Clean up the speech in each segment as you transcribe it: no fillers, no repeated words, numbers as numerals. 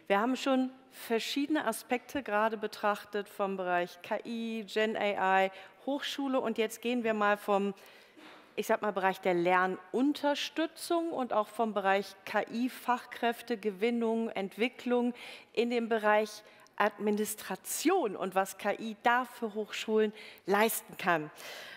Wir haben schon verschiedene Aspekte gerade betrachtet vom Bereich KI, Gen AI, Hochschule und jetzt gehen wir mal vom, ich sag mal, Bereich der Lernunterstützung und auch vom Bereich KI-Fachkräftegewinnung, Entwicklung in den Bereich Administration und was KI da für Hochschulen leisten kann.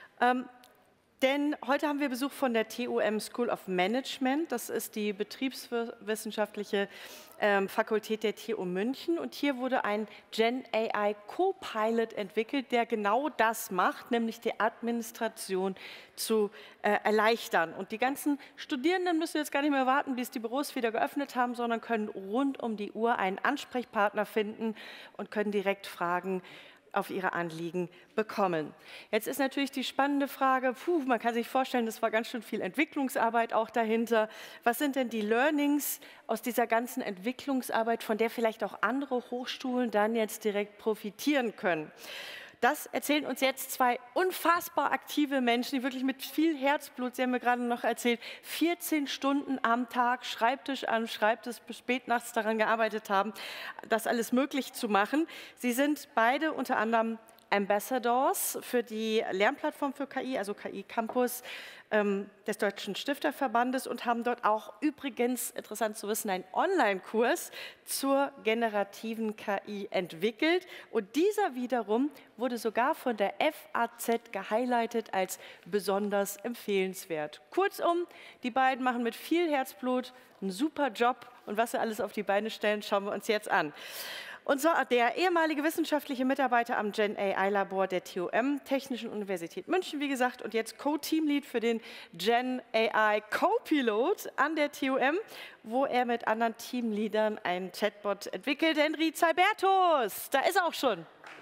Denn heute haben wir Besuch von der TUM School of Management. Das ist die betriebswissenschaftliche Fakultät der TU München. Und hier wurde ein Gen AI Co-Pilot entwickelt, der genau das macht, nämlich die Administration zu erleichtern. Und die ganzen Studierenden müssen jetzt gar nicht mehr warten, bis die Büros wieder geöffnet haben, sondern können rund um die Uhr einen Ansprechpartner finden und können direkt fragen, auf ihre Anliegen bekommen. Jetzt ist natürlich die spannende Frage, man kann sich vorstellen, das war ganz schön viel Entwicklungsarbeit auch dahinter. Was sind denn die Learnings aus dieser ganzen Entwicklungsarbeit, von der vielleicht auch andere Hochschulen dann jetzt direkt profitieren können? Das erzählen uns jetzt zwei unfassbar aktive Menschen, die wirklich mit viel Herzblut, Sie haben mir gerade noch erzählt, 14 Stunden am Tag, Schreibtisch an Schreibtisch bis spät nachts daran gearbeitet haben, das alles möglich zu machen. Sie sind beide unter anderem Ambassadors für die Lernplattform für KI, also KI Campus des Deutschen Stifterverbandes und haben dort auch übrigens, interessant zu wissen, einen Online-Kurs zur generativen KI entwickelt. Und dieser wiederum wurde sogar von der FAZ gehighlightet als besonders empfehlenswert. Kurzum, die beiden machen mit viel Herzblut einen super Job und was sie alles auf die Beine stellen, schauen wir uns jetzt an. Und so der ehemalige wissenschaftliche Mitarbeiter am Gen AI-Labor der TUM, Technischen Universität München, wie gesagt, und jetzt Co-Teamlead für den Gen AI Co-Pilot an der TUM, wo er mit anderen Teamleadern einen Chatbot entwickelt. Henry Zalbertus, da ist er auch schon.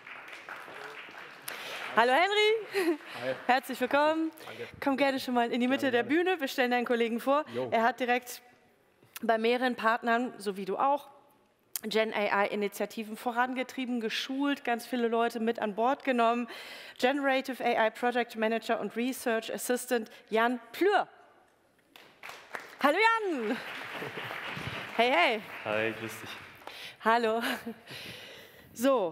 Hallo Henry, hi. Herzlich willkommen. Danke. Komm gerne schon mal in die Mitte der Bühne, wir stellen deinen Kollegen vor. Jo. Er hat direkt bei mehreren Partnern, so wie du auch, Gen AI-Initiativen vorangetrieben, geschult, ganz viele Leute mit an Bord genommen. Generative AI Project Manager und Research Assistant Jan Plür. Hallo Jan! Hey, hey! Hi, grüß dich. Hallo. So,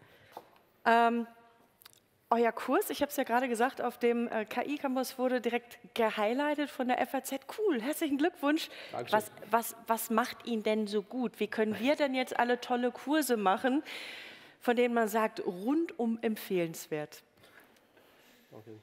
euer Kurs, ich habe es ja gerade gesagt, auf dem KI-Campus wurde direkt gehighlightet von der FAZ. Cool, herzlichen Glückwunsch. Was macht ihn denn so gut? Wie können wir denn jetzt alle tolle Kurse machen, von denen man sagt, rundum empfehlenswert? Okay.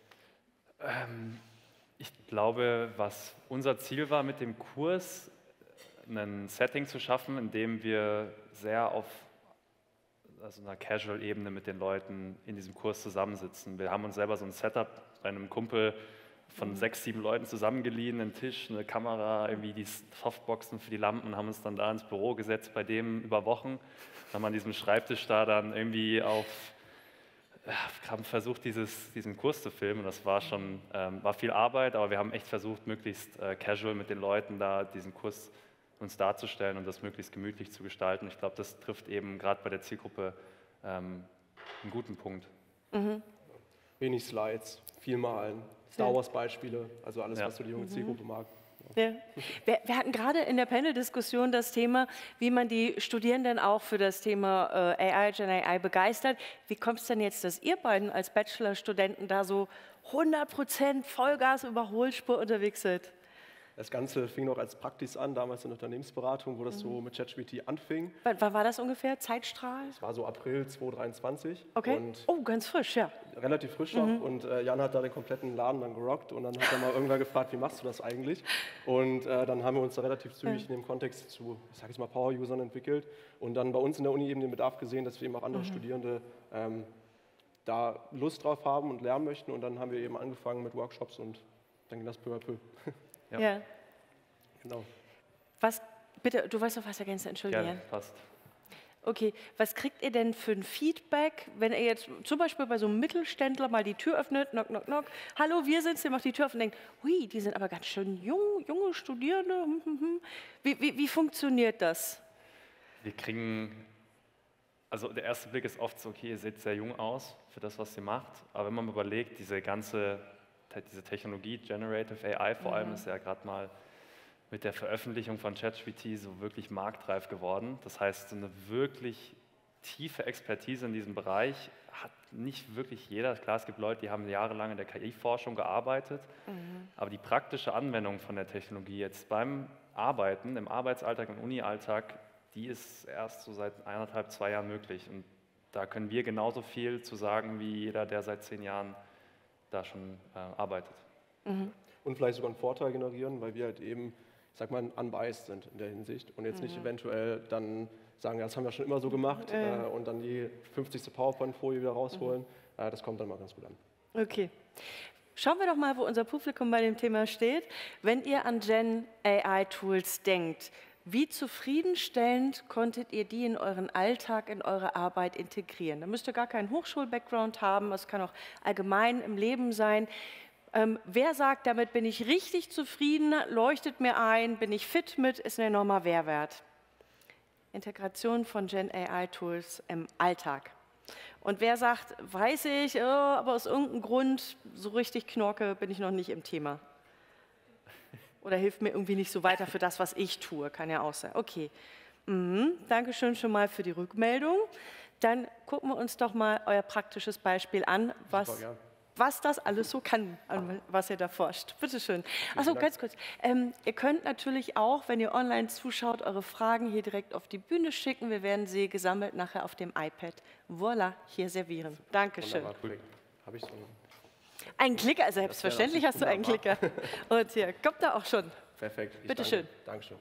Ich glaube, was unser Ziel war mit dem Kurs, ein Setting zu schaffen, in dem wir sehr auf einer Casual-Ebene mit den Leuten in diesem Kurs zusammensitzen. Wir haben uns selber so ein Setup bei einem Kumpel von 6, 7 Leuten zusammengeliehen, einen Tisch, eine Kamera, irgendwie die Softboxen für die Lampen und haben uns dann da ins Büro gesetzt bei dem über Wochen. Dann haben wir an diesem Schreibtisch da dann irgendwie haben versucht, diesen Kurs zu filmen. Das war schon, war viel Arbeit, aber wir haben echt versucht, möglichst casual mit den Leuten da diesen Kurs uns darzustellen und das möglichst gemütlich zu gestalten. Ich glaube, das trifft eben gerade bei der Zielgruppe einen guten Punkt. Mhm. Wenig Slides, viel malen, Star Wars Beispiele, also alles, was so die junge Zielgruppe mag. Ja. Wir hatten gerade in der Panel-Diskussion das Thema, wie man die Studierenden auch für das Thema AI, Gen AI begeistert. Wie kommt es denn jetzt, dass ihr beiden als Bachelorstudenten da so 100% Vollgas Überholspur unterwegs seid? Das Ganze fing noch als Praktis an, damals in der Unternehmensberatung, wo das so mit ChatGPT anfing. Wann war das ungefähr? Zeitstrahl? Das war so April 2023. Okay. Und oh, ganz frisch, ja. Relativ frisch noch. Und Jan hat da den kompletten Laden dann gerockt. Und dann hat er mal irgendwann gefragt, wie machst du das eigentlich? Und dann haben wir uns da relativ zügig in dem Kontext zu, ich sage jetzt mal, Power-Usern entwickelt. Und dann bei uns in der Uni eben den Bedarf gesehen, dass wir eben auch andere Studierende da Lust drauf haben und lernen möchten. Und dann haben wir eben angefangen mit Workshops und dann ging das peu à peu. Ja. Genau. Was, bitte, du wolltest noch was ergänzen, Entschuldigung. Ja, passt. Okay, was kriegt ihr denn für ein Feedback, wenn ihr jetzt zum Beispiel bei so einem Mittelständler mal die Tür öffnet, knock, knock, knock, hallo, wir sind's, ihr macht die Tür auf und denkt, hui, die sind aber ganz schön jung, junge Studierende. Wie funktioniert das? Wir kriegen, also der erste Blick ist oft so, okay, ihr seht sehr jung aus für das, was ihr macht, aber wenn man überlegt, diese Technologie, Generative AI vor allem, ist ja gerade mal mit der Veröffentlichung von ChatGPT so wirklich marktreif geworden. Das heißt, so eine wirklich tiefe Expertise in diesem Bereich hat nicht wirklich jeder. Klar, es gibt Leute, die haben jahrelang in der KI-Forschung gearbeitet, aber die praktische Anwendung von der Technologie jetzt beim Arbeiten, im Arbeitsalltag, im Uni-Alltag, die ist erst so seit 1,5, 2 Jahren möglich. Und da können wir genauso viel zu sagen, wie jeder, der seit 10 Jahren da schon arbeitet. Und vielleicht sogar einen Vorteil generieren, weil wir halt eben, ich sag mal, unbiased sind in der Hinsicht und jetzt nicht eventuell dann sagen, ja, das haben wir schon immer so gemacht und dann die 50. PowerPoint-Folie wieder rausholen. Das kommt dann mal ganz gut an. Okay. Schauen wir doch mal, wo unser Publikum bei dem Thema steht. wenn ihr an Gen AI-Tools denkt, wie zufriedenstellend konntet ihr die in euren Alltag, in eure Arbeit integrieren? Da müsst ihr gar keinen Hochschul-Background haben, es kann auch allgemein im Leben sein. Wer sagt, damit bin ich richtig zufrieden, leuchtet mir ein, bin ich fit mit, ist ein enormer Mehrwert? Integration von Gen AI-Tools im Alltag. Und wer sagt, weiß ich, aber aus irgendeinem Grund, so richtig Knorke bin ich noch nicht im Thema. Oder hilft mir irgendwie nicht so weiter für das, was ich tue, kann ja auch sein. Okay, Dankeschön schon mal für die Rückmeldung. Dann gucken wir uns doch mal euer praktisches Beispiel an, was das alles so kann, an was ihr da forscht. Bitte schön. Achso, ganz kurz. Ihr könnt natürlich auch, wenn ihr online zuschaut, eure Fragen hier direkt auf die Bühne schicken. Wir werden sie gesammelt nachher auf dem iPad. Voilà, hier servieren. Dankeschön. Habe ich so ein Klicker, selbstverständlich hast du einen Klicker. Und hier, kommt da auch schon. Perfekt. Bitte schön. Dankeschön.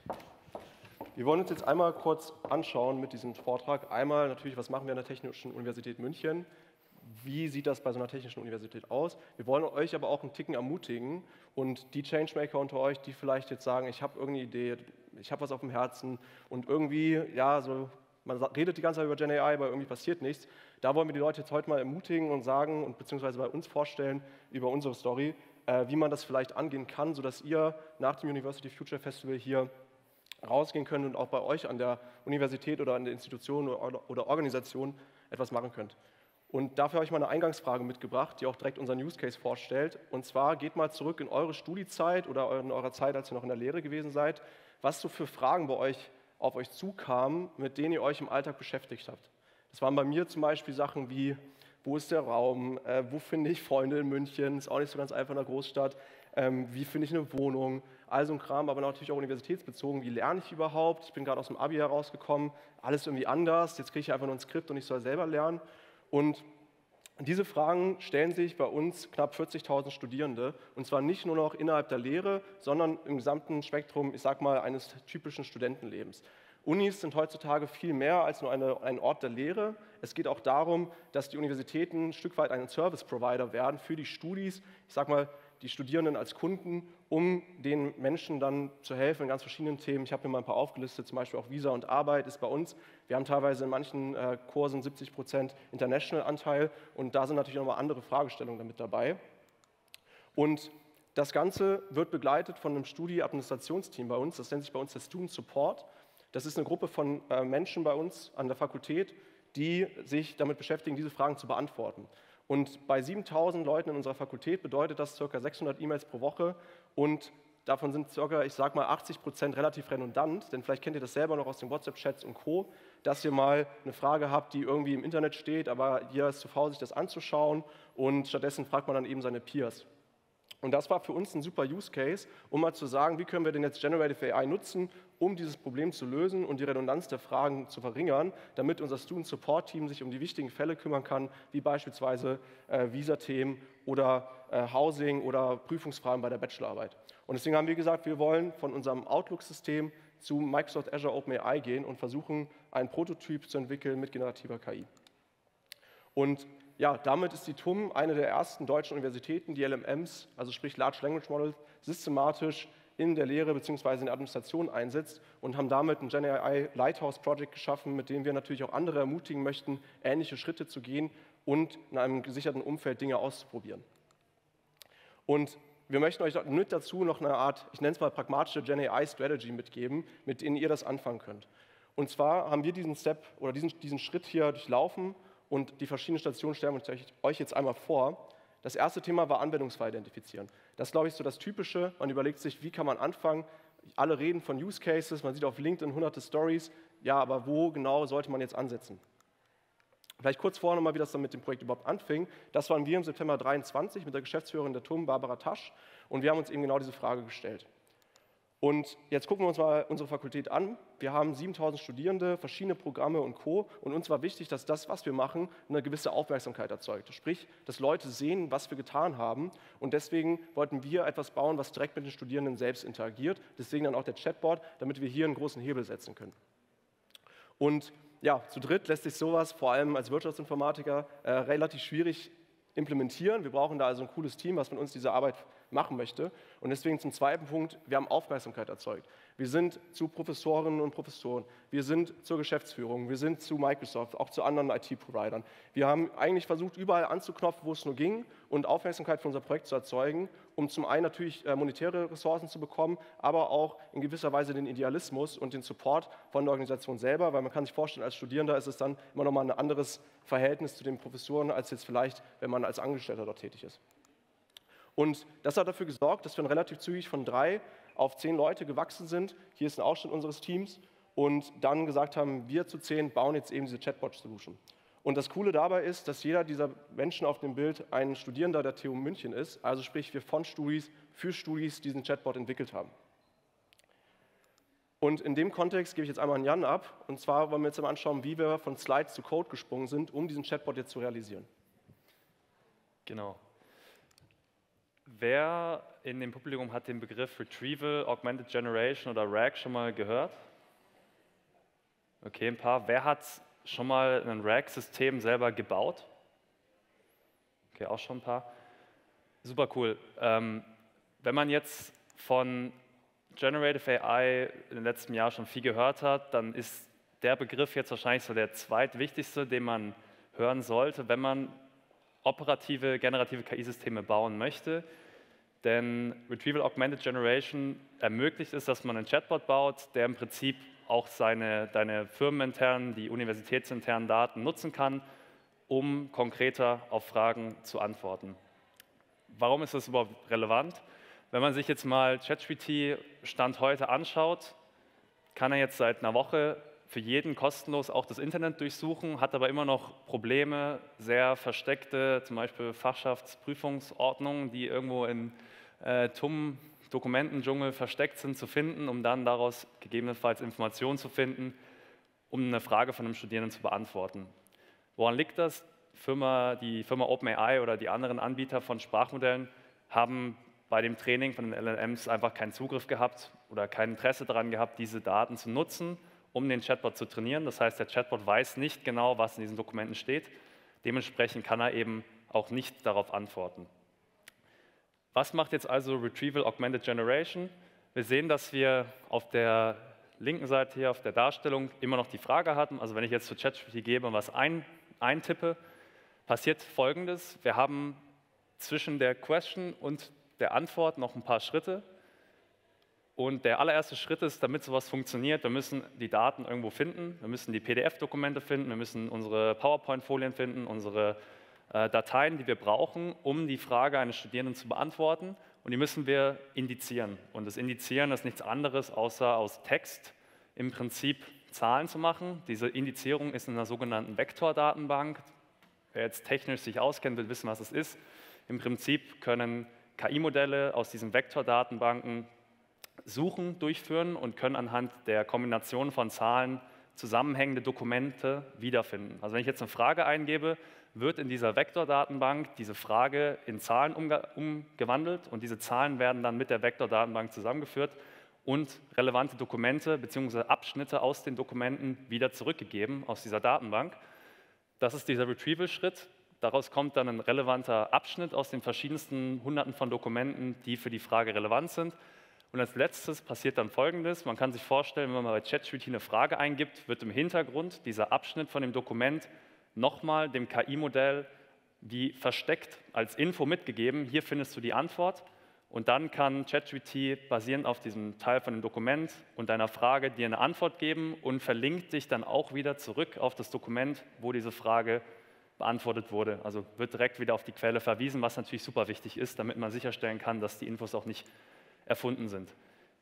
Wir wollen uns jetzt einmal kurz anschauen mit diesem Vortrag. Einmal natürlich, was machen wir an der Technischen Universität München? Wie sieht das bei so einer technischen Universität aus? Wir wollen euch aber auch einen Ticken ermutigen und die Changemaker unter euch, die vielleicht jetzt sagen, ich habe irgendeine Idee, ich habe was auf dem Herzen und irgendwie, ja, so, man redet die ganze Zeit über Gen AI, aber irgendwie passiert nichts. Da wollen wir die Leute jetzt heute mal ermutigen und sagen und beziehungsweise bei uns vorstellen über unsere Story, wie man das vielleicht angehen kann, sodass ihr nach dem University Future Festival hier rausgehen könnt und auch bei euch an der Universität oder an der Institution oder Organisation etwas machen könnt. Und dafür habe ich mal eine Eingangsfrage mitgebracht, die auch direkt unseren Use Case vorstellt. Und zwar geht mal zurück in eure Studiezeit oder in eurer Zeit, als ihr noch in der Lehre gewesen seid, was so für Fragen bei euch auf euch zukamen, mit denen ihr euch im Alltag beschäftigt habt. Das waren bei mir zum Beispiel Sachen wie, wo ist der Raum, wo finde ich Freunde in München, ist auch nicht so ganz einfach in einer Großstadt, wie finde ich eine Wohnung, all so ein Kram, aber natürlich auch universitätsbezogen, wie lerne ich überhaupt, ich bin gerade aus dem Abi herausgekommen, alles irgendwie anders, jetzt kriege ich einfach nur ein Skript und ich soll selber lernen. Und diese Fragen stellen sich bei uns knapp 40.000 Studierende, und zwar nicht nur noch innerhalb der Lehre, sondern im gesamten Spektrum, ich sag mal, eines typischen Studentenlebens. Unis sind heutzutage viel mehr als nur ein Ort der Lehre. Es geht auch darum, dass die Universitäten ein Stück weit ein Service-Provider werden für die Studis, ich sag mal, die Studierenden als Kunden, um den Menschen dann zu helfen in ganz verschiedenen Themen. Ich habe mir mal ein paar aufgelistet, zum Beispiel auch Visa und Arbeit ist bei uns. Wir haben teilweise in manchen Kursen 70% International-Anteil und da sind natürlich nochmal andere Fragestellungen damit dabei. Und das Ganze wird begleitet von einem Studi-Administrationsteam bei uns, das nennt sich bei uns der Student Support. Das ist eine Gruppe von Menschen bei uns an der Fakultät, die sich damit beschäftigen, diese Fragen zu beantworten. Und bei 7.000 Leuten in unserer Fakultät bedeutet das ca. 600 E-Mails pro Woche und davon sind ca., ich sage mal 80% relativ redundant, denn vielleicht kennt ihr das selber noch aus den WhatsApp-Chats und Co., dass ihr mal eine Frage habt, die irgendwie im Internet steht, aber jeder ist zu faul, sich das anzuschauen und stattdessen fragt man dann eben seine Peers. Und das war für uns ein super Use Case, um mal zu sagen, wie können wir denn jetzt Generative AI nutzen, um dieses Problem zu lösen und die Redundanz der Fragen zu verringern, damit unser Student Support Team sich um die wichtigen Fälle kümmern kann, wie beispielsweise Visa-Themen oder Housing oder Prüfungsfragen bei der Bachelorarbeit. Und deswegen haben wir gesagt, wir wollen von unserem Outlook-System zu Microsoft Azure OpenAI gehen und versuchen, einen Prototyp zu entwickeln mit generativer KI. Und ja, damit ist die TUM eine der ersten deutschen Universitäten, die LMMs, also sprich Large Language Models, systematisch in der Lehre bzw. in der Administration einsetzt und haben damit ein Gen AI Lighthouse Project geschaffen, mit dem wir natürlich auch andere ermutigen möchten, ähnliche Schritte zu gehen und in einem gesicherten Umfeld Dinge auszuprobieren. Und wir möchten euch mit dazu noch eine Art, ich nenne es mal pragmatische Gen AI Strategy mitgeben, mit denen ihr das anfangen könnt. Und zwar haben wir diesen Step oder diesen Schritt hier durchlaufen und die verschiedenen Stationen stellen wir euch jetzt einmal vor. Das erste Thema war Anwendungsfall identifizieren. Das ist, glaube ich, so das Typische. Man überlegt sich, wie kann man anfangen, alle reden von Use Cases, man sieht auf LinkedIn hunderte Stories. Ja, aber wo genau sollte man jetzt ansetzen? Vielleicht kurz vorher nochmal, wie das dann mit dem Projekt überhaupt anfing. Das waren wir im September 2023 mit der Geschäftsführerin der TUM, Barbara Tasch, und wir haben uns eben genau diese Frage gestellt. Und jetzt gucken wir uns mal unsere Fakultät an. Wir haben 7000 Studierende, verschiedene Programme und Co. Und uns war wichtig, dass das, was wir machen, eine gewisse Aufmerksamkeit erzeugt. Sprich, dass Leute sehen, was wir getan haben. Und deswegen wollten wir etwas bauen, was direkt mit den Studierenden selbst interagiert. Deswegen dann auch der Chatbot, damit wir hier einen großen Hebel setzen können. Und ja, zu dritt lässt sich sowas, vor allem als Wirtschaftsinformatiker, relativ schwierig implementieren. Wir brauchen da also ein cooles Team, was mit uns diese Arbeit machen möchte. Und deswegen zum zweiten Punkt, wir haben Aufmerksamkeit erzeugt. Wir sind zu Professorinnen und Professoren, wir sind zur Geschäftsführung, wir sind zu Microsoft, auch zu anderen IT-Providern. Wir haben eigentlich versucht, überall anzuknopfen, wo es nur ging und Aufmerksamkeit für unser Projekt zu erzeugen, um zum einen natürlich monetäre Ressourcen zu bekommen, aber auch in gewisser Weise den Idealismus und den Support von der Organisation selber, weil man kann sich vorstellen, als Studierender ist es dann immer noch mal ein anderes Verhältnis zu den Professoren, als jetzt vielleicht, wenn man als Angestellter dort tätig ist. Und das hat dafür gesorgt, dass wir relativ zügig von 3 auf 10 Leute gewachsen sind. Hier ist ein Ausschnitt unseres Teams. Und dann gesagt haben, wir zu 10 bauen jetzt eben diese Chatbot-Solution. Und das Coole dabei ist, dass jeder dieser Menschen auf dem Bild ein Studierender der TU München ist. Also sprich, wir von Studis für Studis diesen Chatbot entwickelt haben. Und in dem Kontext gebe ich jetzt einmal an Jan ab. Und zwar wollen wir jetzt mal anschauen, wie wir von Slides zu Code gesprungen sind, um diesen Chatbot jetzt zu realisieren. Genau. Wer in dem Publikum hat den Begriff Retrieval, Augmented Generation oder RAG schon mal gehört? Okay, ein paar. Wer hat schon mal ein RAG-System selber gebaut? Okay, auch schon ein paar. Super cool. Wenn man jetzt von Generative AI in den letzten Jahren schon viel gehört hat, dann ist der Begriff jetzt wahrscheinlich so der zweitwichtigste, den man hören sollte, wenn man operative, generative KI-Systeme bauen möchte. Denn Retrieval Augmented Generation ermöglicht es, dass man einen Chatbot baut, der im Prinzip auch deine firmeninternen, die universitätsinternen Daten nutzen kann, um konkreter auf Fragen zu antworten. Warum ist das überhaupt relevant? Wenn man sich jetzt mal ChatGPT Stand heute anschaut, kann er jetzt seit einer Woche für jeden kostenlos auch das Internet durchsuchen, hat aber immer noch Probleme, sehr versteckte, zum Beispiel Fachschaftsprüfungsordnungen, die irgendwo in TUM-Dokumentendschungel versteckt sind, zu finden, um dann daraus gegebenenfalls Informationen zu finden, um eine Frage von einem Studierenden zu beantworten. Woran liegt das? Die Firma OpenAI oder die anderen Anbieter von Sprachmodellen haben bei dem Training von den LLMs einfach keinen Zugriff gehabt oder kein Interesse daran gehabt, diese Daten zu nutzen, um den Chatbot zu trainieren. Das heißt, der Chatbot weiß nicht genau, was in diesen Dokumenten steht. Dementsprechend kann er eben auch nicht darauf antworten. Was macht jetzt also Retrieval Augmented Generation? Wir sehen, dass wir auf der linken Seite hier auf der Darstellung immer noch die Frage hatten. Also wenn ich jetzt zu ChatGPT gebe und was eintippe, passiert Folgendes. Wir haben zwischen der Question und der Antwort noch ein paar Schritte. Und der allererste Schritt ist, damit sowas funktioniert, wir müssen die Daten irgendwo finden, wir müssen die PDF-Dokumente finden, wir müssen unsere PowerPoint-Folien finden, unsere Dateien, die wir brauchen, um die Frage eines Studierenden zu beantworten. Und die müssen wir indizieren. Und das Indizieren ist nichts anderes, außer aus Text im Prinzip Zahlen zu machen. Diese Indizierung ist in einer sogenannten Vektordatenbank. Wer jetzt technisch sich auskennt, wird wissen, was es ist. Im Prinzip können KI-Modelle aus diesen Vektordatenbanken Suchen durchführen und können anhand der Kombination von Zahlen zusammenhängende Dokumente wiederfinden. Also wenn ich jetzt eine Frage eingebe, wird in dieser Vektordatenbank diese Frage in Zahlen umgewandelt und diese Zahlen werden dann mit der Vektordatenbank zusammengeführt und relevante Dokumente bzw. Abschnitte aus den Dokumenten wieder zurückgegeben aus dieser Datenbank. Das ist dieser Retrieval-Schritt. Daraus kommt dann ein relevanter Abschnitt aus den verschiedensten Hunderten von Dokumenten, die für die Frage relevant sind. Und als letztes passiert dann Folgendes. Man kann sich vorstellen, wenn man mal bei ChatGPT eine Frage eingibt, wird im Hintergrund dieser Abschnitt von dem Dokument nochmal dem KI-Modell wie versteckt als Info mitgegeben. Hier findest du die Antwort. Und dann kann ChatGPT basierend auf diesem Teil von dem Dokument und deiner Frage dir eine Antwort geben und verlinkt dich dann auch wieder zurück auf das Dokument, wo diese Frage beantwortet wurde. Also wird direkt wieder auf die Quelle verwiesen, was natürlich super wichtig ist, damit man sicherstellen kann, dass die Infos auch nicht erfunden sind.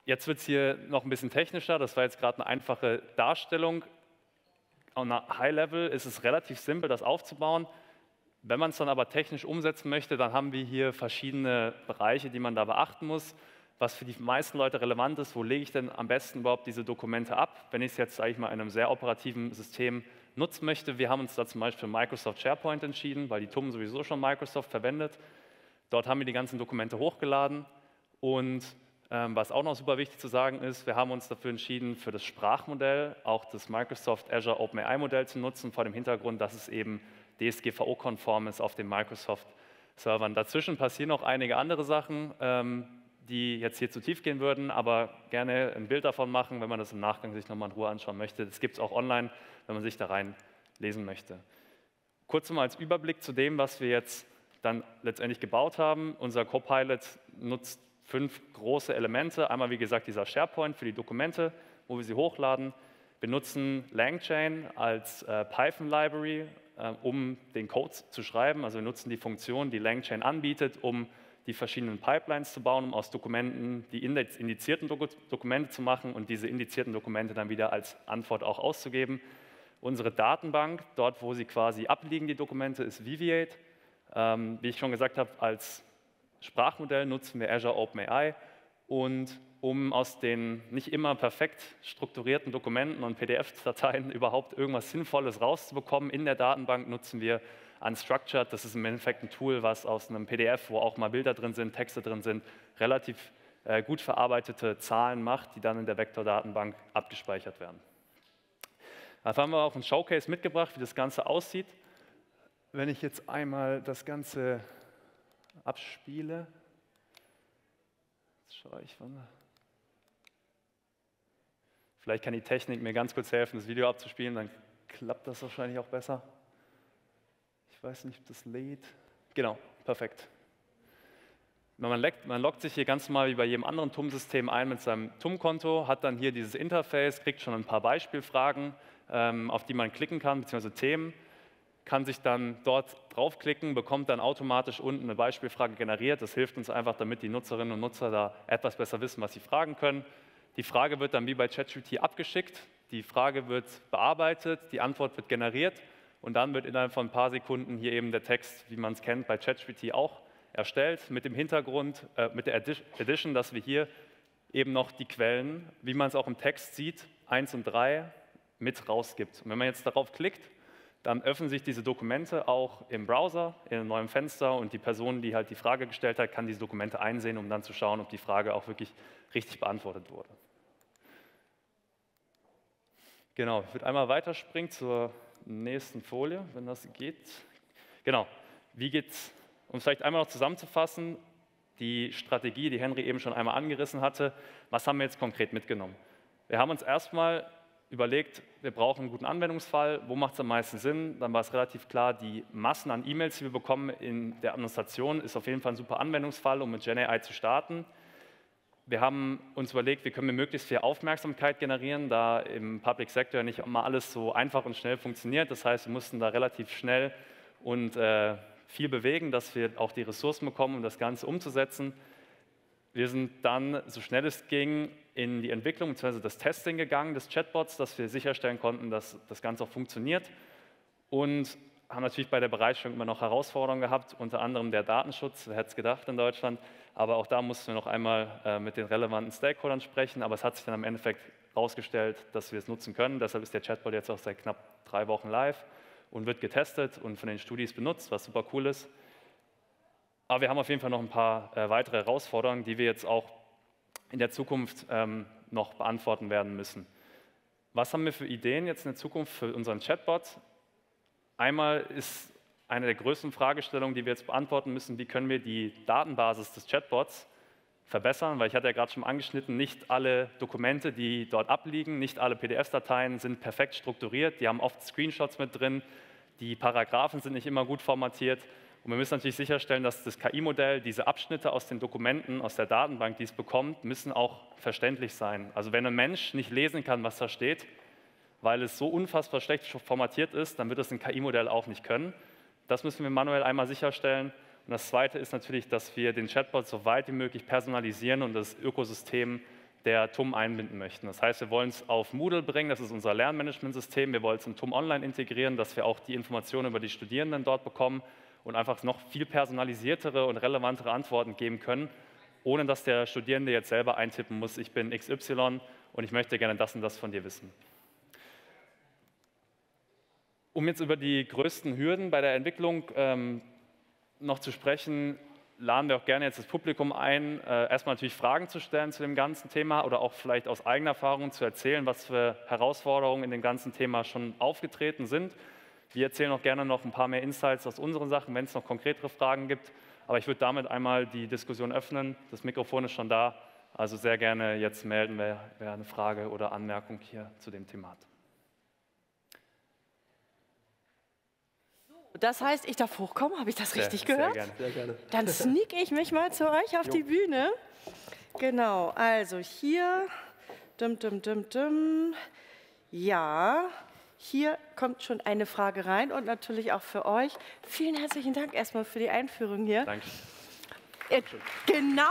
Jetzt wird es hier noch ein bisschen technischer. Das war jetzt gerade eine einfache Darstellung. Auf einer High-Level ist es relativ simpel, das aufzubauen. Wenn man es dann aber technisch umsetzen möchte, dann haben wir hier verschiedene Bereiche, die man da beachten muss. Was für die meisten Leute relevant ist, wo lege ich denn am besten überhaupt diese Dokumente ab, wenn ich es jetzt, sage ich mal, in einem sehr operativen System nutzen möchte. Wir haben uns da zum Beispiel für Microsoft SharePoint entschieden, weil die TUM sowieso schon Microsoft verwendet. Dort haben wir die ganzen Dokumente hochgeladen und was auch noch super wichtig zu sagen ist, wir haben uns dafür entschieden, für das Sprachmodell auch das Microsoft Azure OpenAI-Modell zu nutzen, vor dem Hintergrund, dass es eben DSGVO-konform ist auf den Microsoft-Servern. Dazwischen passieren noch einige andere Sachen, die jetzt hier zu tief gehen würden, aber gerne ein Bild davon machen, wenn man das im Nachgang sich nochmal in Ruhe anschauen möchte. Das gibt es auch online, wenn man sich da reinlesen möchte. Kurz mal als Überblick zu dem, was wir jetzt dann letztendlich gebaut haben. Unser Copilot nutzt 5 große Elemente. Einmal, wie gesagt, dieser SharePoint für die Dokumente, wo wir sie hochladen. Wir nutzen LangChain als Python-Library, um den Code zu schreiben. Also wir nutzen die Funktion, die LangChain anbietet, um die verschiedenen Pipelines zu bauen, um aus Dokumenten die indizierten Dokumente zu machen und diese indizierten Dokumente dann wieder als Antwort auch auszugeben. Unsere Datenbank, dort wo sie quasi abliegen, die Dokumente, ist Viviate. Wie ich schon gesagt habe, als Sprachmodell nutzen wir Azure OpenAI und um aus den nicht immer perfekt strukturierten Dokumenten und PDF-Dateien überhaupt irgendwas Sinnvolles rauszubekommen, in der Datenbank nutzen wir Unstructured. Das ist im Endeffekt ein Tool, was aus einem PDF, wo auch mal Bilder drin sind, Texte drin sind, relativ gut verarbeitete Zahlen macht, die dann in der Vektordatenbank abgespeichert werden. Dafür haben wir auch ein Showcase mitgebracht, wie das Ganze aussieht. Wenn ich jetzt einmal das Ganze abspiele, jetzt schaue ich, vielleicht kann die Technik mir ganz kurz helfen, das Video abzuspielen, dann klappt das wahrscheinlich auch besser. Ich weiß nicht, ob das lädt. Genau, perfekt. Man loggt sich hier ganz normal wie bei jedem anderen TUM-System ein mit seinem TUM-Konto, hat dann hier dieses Interface, kriegt schon ein paar Beispielfragen, auf die man klicken kann, beziehungsweise Themen, kann sich dann dort draufklicken, bekommt dann automatisch unten eine Beispielfrage generiert. Das hilft uns einfach, damit die Nutzerinnen und Nutzer da etwas besser wissen, was sie fragen können. Die Frage wird dann wie bei ChatGPT abgeschickt, die Frage wird bearbeitet, die Antwort wird generiert und dann wird innerhalb von ein paar Sekunden hier eben der Text, wie man es kennt, bei ChatGPT auch erstellt, mit dem Hintergrund, mit der Edition, dass wir hier eben noch die Quellen, wie man es auch im Text sieht, 1 und 3 mit rausgibt. Und wenn man jetzt darauf klickt, dann öffnen sich diese Dokumente auch im Browser, in einem neuen Fenster und die Person, die halt die Frage gestellt hat, kann diese Dokumente einsehen, um dann zu schauen, ob die Frage auch wirklich richtig beantwortet wurde. Genau, ich würde einmal weiterspringen zur nächsten Folie, wenn das geht. Genau, wie geht's, um es vielleicht einmal noch zusammenzufassen, die Strategie, die Henry eben schon einmal angerissen hatte, was haben wir jetzt konkret mitgenommen? Wir haben uns erstmal überlegt, wir brauchen einen guten Anwendungsfall, wo macht es am meisten Sinn? Dann war es relativ klar, die Massen an E-Mails, die wir bekommen in der Administration, ist auf jeden Fall ein super Anwendungsfall, um mit GenAI zu starten. Wir haben uns überlegt, wie können wir möglichst viel Aufmerksamkeit generieren, da im Public Sector nicht immer alles so einfach und schnell funktioniert. Das heißt, wir mussten da relativ schnell und viel bewegen, dass wir auch die Ressourcen bekommen, um das Ganze umzusetzen. Wir sind dann, so schnell es ging, in die Entwicklung bzw. das Testing gegangen des Chatbots, dass wir sicherstellen konnten, dass das Ganze auch funktioniert und haben natürlich bei der Bereitstellung immer noch Herausforderungen gehabt, unter anderem der Datenschutz, wer hätte es gedacht in Deutschland, aber auch da mussten wir noch einmal mit den relevanten Stakeholdern sprechen, aber es hat sich dann im Endeffekt herausgestellt, dass wir es nutzen können, deshalb ist der Chatbot jetzt auch seit knapp 3 Wochen live und wird getestet und von den Studis benutzt, was super cool ist. Aber wir haben auf jeden Fall noch ein paar weitere Herausforderungen, die wir jetzt auch in der Zukunft noch beantworten werden müssen. Was haben wir für Ideen jetzt in der Zukunft für unseren Chatbot? Einmal ist eine der größten Fragestellungen, die wir jetzt beantworten müssen, wie können wir die Datenbasis des Chatbots verbessern, weil ich hatte ja gerade schon angeschnitten, nicht alle Dokumente, die dort abliegen, nicht alle PDF-Dateien sind perfekt strukturiert, die haben oft Screenshots mit drin, die Paragraphen sind nicht immer gut formatiert. Und wir müssen natürlich sicherstellen, dass das KI-Modell diese Abschnitte aus den Dokumenten, aus der Datenbank, die es bekommt, müssen auch verständlich sein. Also wenn ein Mensch nicht lesen kann, was da steht, weil es so unfassbar schlecht formatiert ist, dann wird es ein KI-Modell auch nicht können. Das müssen wir manuell einmal sicherstellen. Und das Zweite ist natürlich, dass wir den Chatbot so weit wie möglich personalisieren und das Ökosystem der TUM einbinden möchten. Das heißt, wir wollen es auf Moodle bringen, das ist unser Lernmanagementsystem. Wir wollen es in TUM Online integrieren, dass wir auch die Informationen über die Studierenden dort bekommen und einfach noch viel personalisiertere und relevantere Antworten geben können, ohne dass der Studierende jetzt selber eintippen muss, ich bin XY und ich möchte gerne das und das von dir wissen. Um jetzt über die größten Hürden bei der Entwicklung noch zu sprechen, laden wir auch gerne jetzt das Publikum ein, erstmal natürlich Fragen zu stellen zu dem ganzen Thema oder auch vielleicht aus eigener Erfahrung zu erzählen, was für Herausforderungen in dem ganzen Thema schon aufgetreten sind. Wir erzählen auch gerne noch ein paar mehr Insights aus unseren Sachen, wenn es noch konkretere Fragen gibt. Aber ich würde damit einmal die Diskussion öffnen. Das Mikrofon ist schon da, also sehr gerne jetzt melden, wer eine Frage oder Anmerkung hier zu dem Thema hat. Das heißt, ich darf hochkommen, habe ich das richtig gehört? Sehr gerne. Sehr gerne. Dann sneak ich mich mal zu euch auf die Bühne. Genau, also hier, ja, hier kommt schon eine Frage rein und natürlich auch für euch. Vielen herzlichen Dank erstmal für die Einführung hier. Danke. Genau.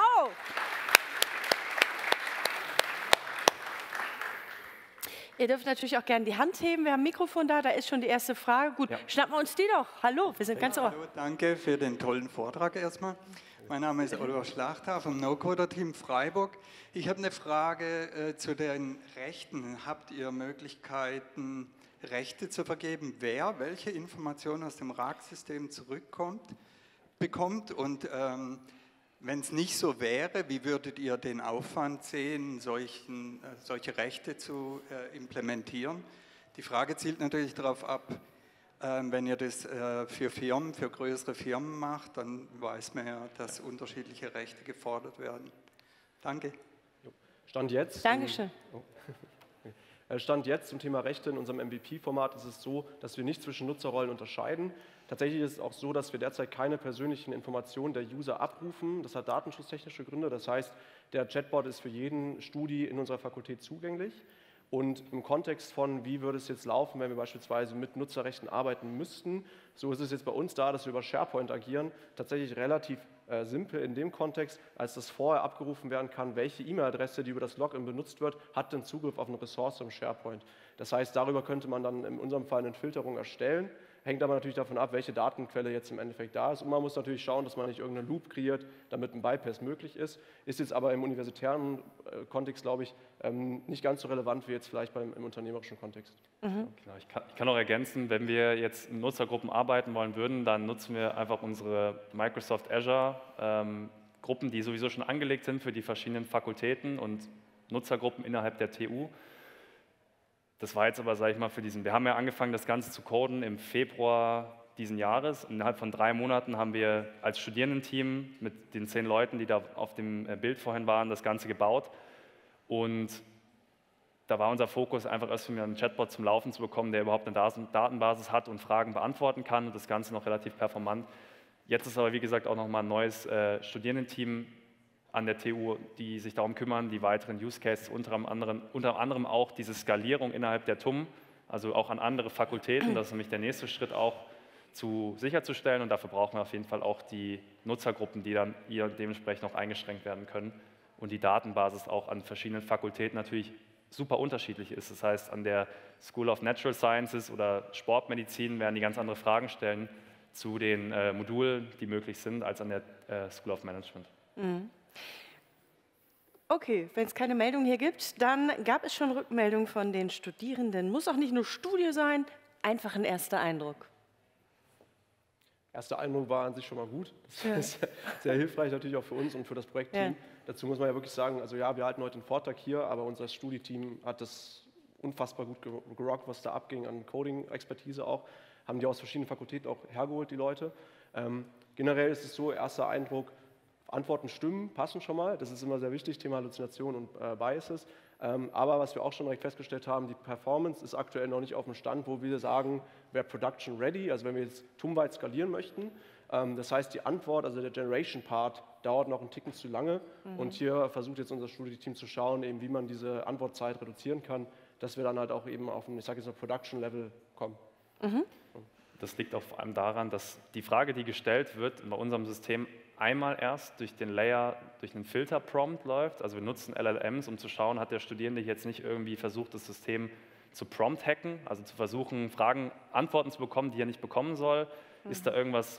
Ihr dürft natürlich auch gerne die Hand heben. Wir haben ein Mikrofon da ist schon die erste Frage. Gut, schnappen wir uns die doch. Hallo, wir sind ganz ohr. Hallo, danke für den tollen Vortrag erstmal. Mein Name ist Oliver Schlachter vom No-Coder-Team Freiburg. Ich habe eine Frage zu den Rechten. Habt ihr Möglichkeiten, Rechte zu vergeben, wer welche Informationen aus dem RAG-System bekommt? Und wenn es nicht so wäre, wie würdet ihr den Aufwand sehen, solche Rechte zu implementieren? Die Frage zielt natürlich darauf ab, wenn ihr das für Firmen, für größere Firmen macht, dann weiß man ja, dass unterschiedliche Rechte gefordert werden. Danke. Stand jetzt. Dankeschön. Stand jetzt zum Thema Rechte in unserem MVP-Format ist es so, dass wir nicht zwischen Nutzerrollen unterscheiden. Tatsächlich ist es auch so, dass wir derzeit keine persönlichen Informationen der User abrufen. Das hat datenschutztechnische Gründe. Das heißt, der Chatbot ist für jeden Studi in unserer Fakultät zugänglich. Und im Kontext von, wie würde es jetzt laufen, wenn wir beispielsweise mit Nutzerrechten arbeiten müssten, so ist es jetzt bei uns da, dass wir über SharePoint agieren, tatsächlich relativ simpel in dem Kontext, als das vorher abgerufen werden kann, welche E-Mail-Adresse, die über das Login benutzt wird, hat den Zugriff auf eine Ressource im SharePoint. Das heißt, darüber könnte man dann in unserem Fall eine Filterung erstellen, hängt aber natürlich davon ab, welche Datenquelle jetzt im Endeffekt da ist. Und man muss natürlich schauen, dass man nicht irgendeinen Loop kreiert, damit ein Bypass möglich ist. Ist jetzt aber im universitären Kontext, glaube ich, nicht ganz so relevant wie jetzt vielleicht im unternehmerischen Kontext. Genau, ich kann auch ergänzen, wenn wir jetzt in Nutzergruppen arbeiten wollen würden, dann nutzen wir einfach unsere Microsoft Azure Gruppen, die sowieso schon angelegt sind für die verschiedenen Fakultäten und Nutzergruppen innerhalb der TU. Das war jetzt aber, sage ich mal, wir haben ja angefangen, das Ganze zu coden im Februar diesen Jahres. Innerhalb von 3 Monaten haben wir als Studierendenteam mit den 10 Leuten, die da auf dem Bild vorhin waren, das Ganze gebaut. Und da war unser Fokus einfach erstmal einen Chatbot zum Laufen zu bekommen, der überhaupt eine Datenbasis hat und Fragen beantworten kann und das Ganze noch relativ performant. Jetzt ist aber, wie gesagt, auch nochmal ein neues Studierendenteam an der TU, die sich darum kümmern, die weiteren Use Cases, unter anderem auch diese Skalierung innerhalb der TUM, also auch an andere Fakultäten, das ist nämlich der nächste Schritt auch, sicherzustellen. Und dafür brauchen wir auf jeden Fall auch die Nutzergruppen, die dann dementsprechend auch eingeschränkt werden können. Und die Datenbasis auch an verschiedenen Fakultäten natürlich super unterschiedlich ist. Das heißt, an der School of Natural Sciences oder Sportmedizin werden die ganz andere Fragen stellen zu den Modulen, die möglich sind, als an der School of Management. Mhm. Okay, wenn es keine Meldung hier gibt, dann gab es schon Rückmeldungen von den Studierenden. Muss auch nicht nur Studie sein, einfach ein erster Eindruck. Erster Eindruck war an sich schon mal gut. Das ist sehr hilfreich natürlich auch für uns und für das Projektteam. Ja. Dazu muss man ja wirklich sagen, also ja, wir halten heute den Vortrag hier, aber unser Studieteam hat das unfassbar gut gerockt, was da abging an Coding-Expertise auch. Haben die aus verschiedenen Fakultäten auch hergeholt, die Leute. Generell ist es so, erster Eindruck, Antworten stimmen, passen schon mal. Das ist immer sehr wichtig, Thema Halluzination und Biases. Aber was wir auch schon direkt festgestellt haben, die Performance ist aktuell noch nicht auf dem Stand, wo wir sagen, wäre Production ready, also wenn wir jetzt TUM-weit skalieren möchten. Das heißt, die Antwort, also der Generation-Part, dauert noch einen Ticken zu lange. Und hier versucht jetzt unser Studieteam zu schauen, eben, wie man diese Antwortzeit reduzieren kann, dass wir dann halt auch eben auf ein, ich sage jetzt mal, Production-Level kommen. Das liegt auch vor allem daran, dass die Frage, die gestellt wird, bei unserem System einmal erst durch den Layer, durch einen Filter-Prompt läuft. Also wir nutzen LLMs, um zu schauen, hat der Studierende jetzt nicht irgendwie versucht, das System zu Prompt-hacken, also zu versuchen, Antworten zu bekommen, die er nicht bekommen soll. Ist da irgendwas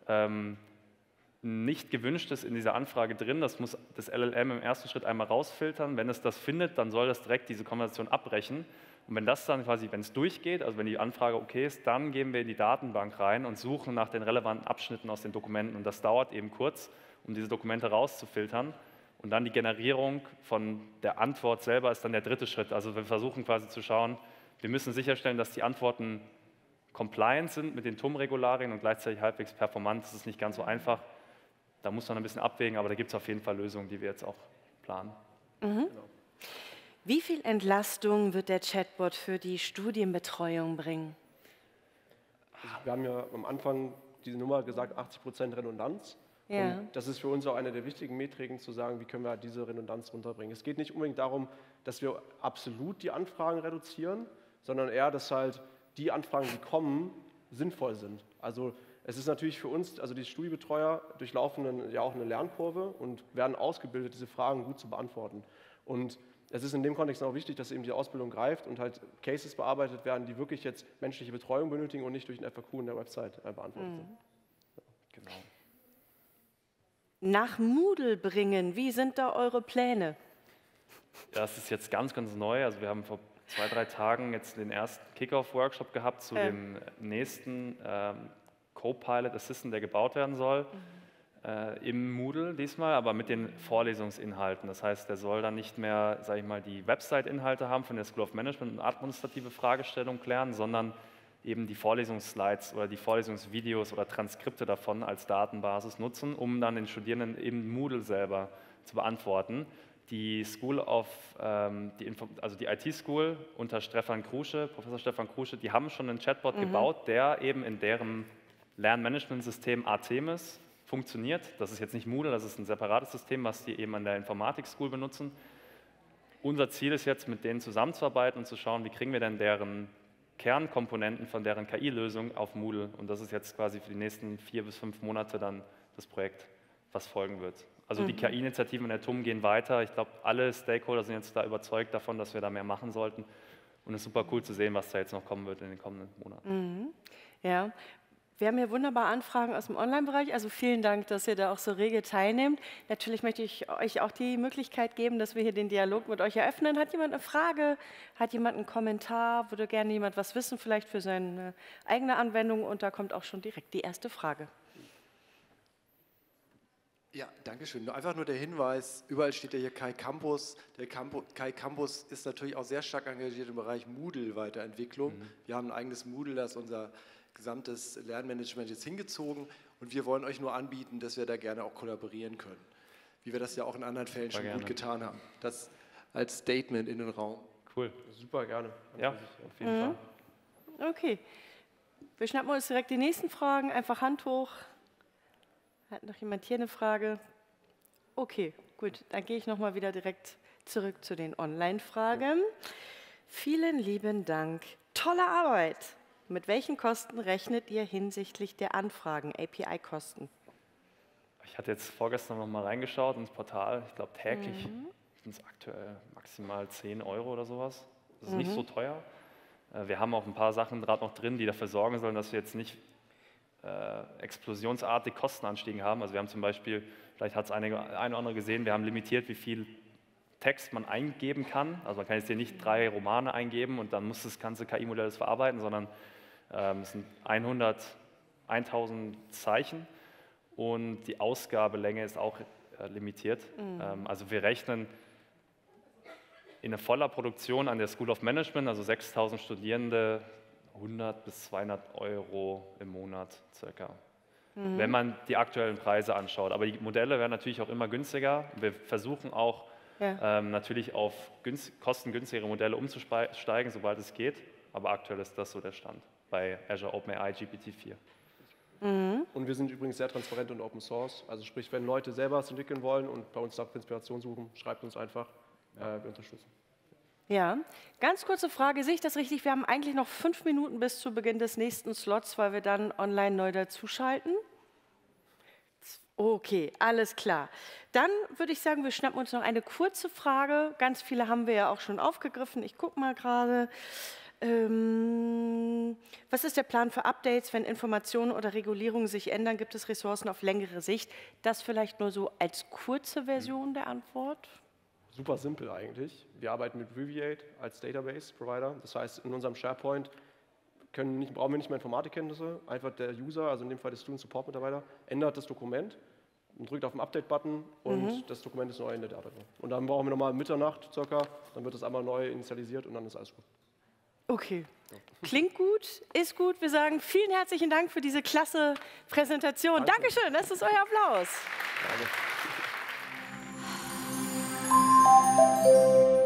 nicht Gewünschtes in dieser Anfrage drin? Das muss das LLM im ersten Schritt einmal rausfiltern. Wenn es das findet, dann soll das direkt diese Konversation abbrechen. Und wenn das dann quasi, wenn es durchgeht, also wenn die Anfrage okay ist, dann gehen wir in die Datenbank rein und suchen nach den relevanten Abschnitten aus den Dokumenten. Und das dauert eben kurz, um diese Dokumente rauszufiltern. Und dann die Generierung von der Antwort selber ist dann der dritte Schritt. Also wir versuchen quasi zu schauen, wir müssen sicherstellen, dass die Antworten compliant sind mit den TUM-Regularien und gleichzeitig halbwegs performant. Das ist nicht ganz so einfach. Da muss man ein bisschen abwägen, aber da gibt es auf jeden Fall Lösungen, die wir jetzt auch planen. Genau. Wie viel Entlastung wird der Chatbot für die Studienbetreuung bringen? Wir haben ja am Anfang diese Nummer gesagt, 80% Redundanz. Ja. Und das ist für uns auch eine der wichtigen Metriken, zu sagen, wie können wir diese Redundanz runterbringen. Es geht nicht unbedingt darum, dass wir absolut die Anfragen reduzieren, sondern eher, dass halt die Anfragen, die kommen, sinnvoll sind. Also es ist natürlich für uns, also die Studiebetreuer durchlaufen ja auch eine Lernkurve und werden ausgebildet, diese Fragen gut zu beantworten. Und es ist in dem Kontext auch wichtig, dass eben die Ausbildung greift und halt Cases bearbeitet werden, die wirklich jetzt menschliche Betreuung benötigen und nicht durch ein FAQ in der Website beantwortet sind. Genau. Nach Moodle bringen, wie sind da eure Pläne? Ja, das ist jetzt ganz, ganz neu. Also wir haben vor 2, 3 Tagen jetzt den ersten Kickoff-Workshop gehabt zu dem nächsten Copilot Assistant, der gebaut werden soll, im Moodle diesmal, aber mit den Vorlesungsinhalten. Das heißt, der soll dann nicht mehr, sage ich mal, die Website-Inhalte haben von der School of Management und administrative Fragestellungen klären, sondern eben die Vorlesungsslides oder die Vorlesungsvideos oder Transkripte davon als Datenbasis nutzen, um dann den Studierenden im Moodle selber zu beantworten. Die die IT-School unter Professor Stefan Krusche, die haben schon einen Chatbot gebaut, der eben in deren Lernmanagementsystem Artemis funktioniert. Das ist jetzt nicht Moodle, das ist ein separates System, was die eben an der Informatik-School benutzen. Unser Ziel ist jetzt, mit denen zusammenzuarbeiten und zu schauen, wie kriegen wir denn deren Kernkomponenten von deren KI-Lösung auf Moodle. Und das ist jetzt quasi für die nächsten 4 bis 5 Monate dann das Projekt, was folgen wird. Also die KI-Initiativen in der TUM gehen weiter. Ich glaube, alle Stakeholder sind jetzt da überzeugt davon, dass wir da mehr machen sollten. Und es ist super cool zu sehen, was da jetzt noch kommen wird in den kommenden Monaten. Ja, wir haben hier wunderbare Anfragen aus dem Online-Bereich. Also vielen Dank, dass ihr da auch so rege teilnehmt. Natürlich möchte ich euch auch die Möglichkeit geben, dass wir hier den Dialog mit euch eröffnen. Hat jemand eine Frage? Hat jemand einen Kommentar? Würde gerne jemand was wissen, vielleicht für seine eigene Anwendung? Und da kommt auch schon direkt die erste Frage. Ja, danke schön. Einfach nur der Hinweis, überall steht ja hier Kai Campus. Der Kai Campus ist natürlich auch sehr stark engagiert im Bereich Moodle-Weiterentwicklung. Wir haben ein eigenes Moodle, das unser gesamtes Lernmanagement jetzt hingezogen, und wir wollen euch nur anbieten, dass wir da gerne auch kollaborieren können, wie wir das ja auch in anderen Fällen schon gut getan haben. Das als Statement in den Raum. Cool. Super gerne. Ja, auf jeden Fall. Okay, wir schnappen uns direkt die nächsten Fragen. Einfach Hand hoch. Hat noch jemand hier eine Frage? Okay, gut, dann gehe ich nochmal wieder direkt zurück zu den Online-Fragen. Vielen lieben Dank. Tolle Arbeit. Mit welchen Kosten rechnet ihr hinsichtlich der Anfragen, API-Kosten? Ich hatte jetzt vorgestern noch mal reingeschaut ins Portal. Ich glaube, täglich sind es aktuell maximal 10 Euro oder sowas. Das ist nicht so teuer. Wir haben auch ein paar Sachen gerade noch drin, die dafür sorgen sollen, dass wir jetzt nicht explosionsartig Kostenanstiege haben. Also wir haben zum Beispiel, vielleicht hat es eine oder andere gesehen, wir haben limitiert, wie viel Text man eingeben kann. Also man kann jetzt hier nicht 3 Romane eingeben und dann muss das ganze KI-Modell das verarbeiten, sondern es sind 1000 Zeichen und die Ausgabelänge ist auch limitiert. Also wir rechnen in einer voller Produktion an der School of Management, also 6000 Studierende, 100 bis 200 Euro im Monat circa, wenn man die aktuellen Preise anschaut. Aber die Modelle werden natürlich auch immer günstiger. Wir versuchen auch natürlich auf kostengünstigere Modelle umzusteigen, sobald es geht. Aber aktuell ist das so der Stand bei Azure OpenAI GPT-4. Und wir sind übrigens sehr transparent und Open Source. Also sprich, wenn Leute selber was entwickeln wollen und bei uns nach Inspiration suchen, schreibt uns einfach. Wir unterstützen. Ja, ganz kurze Frage, sehe ich das richtig? Wir haben eigentlich noch 5 Minuten bis zu Beginn des nächsten Slots, weil wir dann online neu dazuschalten. Okay, alles klar. Dann würde ich sagen, wir schnappen uns noch eine kurze Frage. Ganz viele haben wir ja auch schon aufgegriffen. Ich gucke mal gerade. Was ist der Plan für Updates, wenn Informationen oder Regulierungen sich ändern? Gibt es Ressourcen auf längere Sicht? Das vielleicht nur so als kurze Version der Antwort. Super simpel eigentlich. Wir arbeiten mit Riviate als Database-Provider. Das heißt, in unserem SharePoint brauchen wir nicht mehr Informatikkenntnisse. Einfach der User, also in dem Fall der Student-Support-Mitarbeiter, ändert das Dokument und drückt auf den Update-Button und das Dokument ist neu in der Datenbank. Und dann brauchen wir nochmal Mitternacht circa, dann wird das einmal neu initialisiert und dann ist alles gut. Okay, klingt gut, ist gut. Wir sagen vielen herzlichen Dank für diese klasse Präsentation. Dankeschön, das ist euer Applaus. Danke.